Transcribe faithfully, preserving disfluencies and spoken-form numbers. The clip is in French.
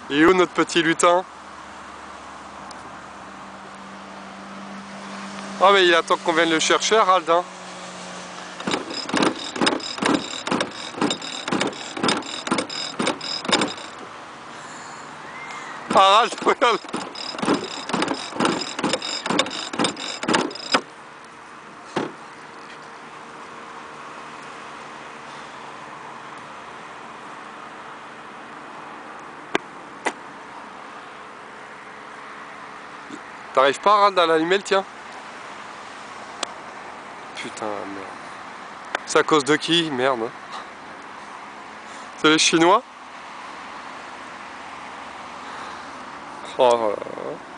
Il est où notre petit lutin? Ah mais il attend qu'on vienne le chercher, Harald, hein. Harald, regarde. T'arrives pas, Harald, à l'animer le tien? Putain, merde. C'est à cause de qui? Merde. C'est les Chinois? Oh là là.